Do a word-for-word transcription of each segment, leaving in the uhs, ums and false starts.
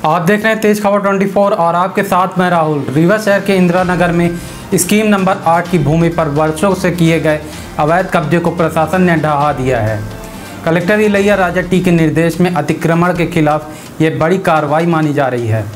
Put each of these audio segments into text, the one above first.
आप देख रहे हैं तेज खबर चौबीस और आपके साथ मैं राहुल। रीवा शहर के इंदिरा नगर में स्कीम नंबर आठ की भूमि पर वर्षों से किए गए अवैध कब्जे को प्रशासन ने ढहा दिया है। कलेक्टर इलैया राजा टी के निर्देश में अतिक्रमण के खिलाफ ये बड़ी कार्रवाई मानी जा रही है।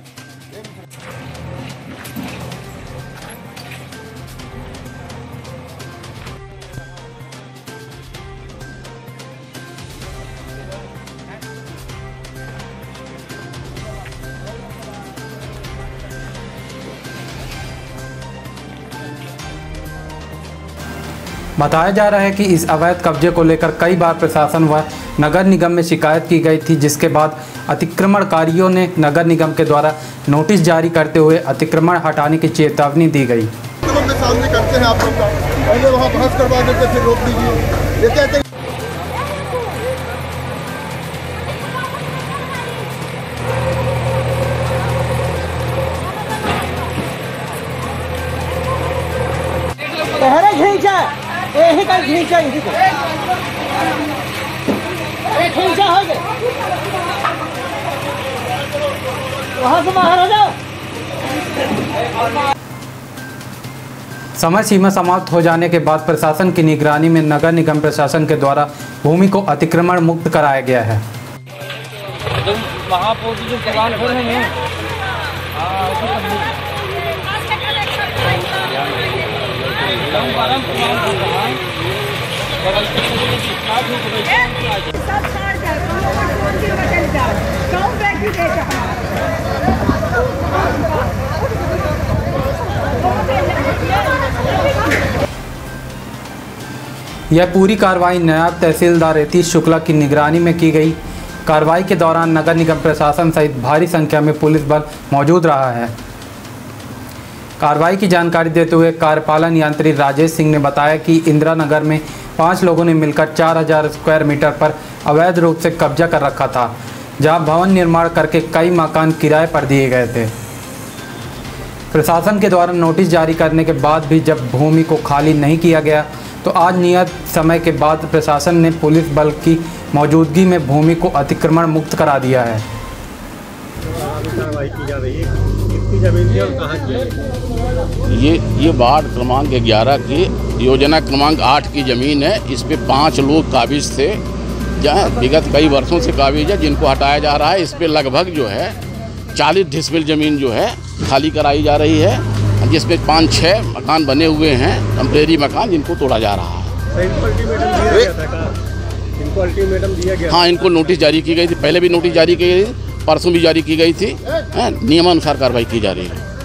बताया जा रहा है कि इस अवैध कब्जे को लेकर कई बार प्रशासन व नगर निगम में शिकायत की गई थी, जिसके बाद अतिक्रमणकारियों ने नगर निगम के द्वारा नोटिस जारी करते हुए अतिक्रमण हटाने की चेतावनी दी गई। सामने करते हैं आप लोग पहले वहाँ बहस करवा देते फिर रोक दीजिए। ये कहते खींचा यही का खींचा यही को खींचा हो गया वहाँ से बाहर हो जाओ। समय सीमा समाप्त हो जाने के बाद प्रशासन की निगरानी में नगर निगम प्रशासन के द्वारा भूमि को अतिक्रमण मुक्त कराया गया है। यह पूरी कार्रवाई नायब तहसीलदार यतीश शुक्ला की निगरानी में की गई। कार्रवाई के दौरान नगर निगम प्रशासन सहित भारी संख्या में पुलिस बल मौजूद रहा है। कार्रवाई की जानकारी देते हुए कार्यपालन यंत्री राजेश सिंह ने बताया कि इंदिरा नगर में पाँच लोगों ने मिलकर चार हज़ार स्क्वायर मीटर पर अवैध रूप से कब्जा कर रखा था, जहां भवन निर्माण करके कई मकान किराए पर दिए गए थे। प्रशासन के द्वारा नोटिस जारी करने के बाद भी जब भूमि को खाली नहीं किया गया, तो आज नियत समय के बाद प्रशासन ने पुलिस बल की मौजूदगी में भूमि को अतिक्रमण मुक्त करा दिया है। ये ये वार्ड क्रमांक ग्यारह की योजना क्रमांक आठ की ज़मीन है। इस पे पाँच लोग काबिज थे, जहाँ विगत कई वर्षों से काबिज है, जिनको हटाया जा रहा है। इस पे लगभग जो है चालीस डिसमिल ज़मीन जो है खाली कराई जा रही है, जिसमें पाँच छः मकान बने हुए हैं, टेम्परेरी मकान, जिनको तोड़ा जा रहा है। इनको अल्टीमेटम दिया गया। हाँ, इनको नोटिस जारी की गई थी, पहले भी नोटिस जारी की गई थी, परसों भी जारी की गई थी। नियमानुसार कार्रवाई की जा रही है।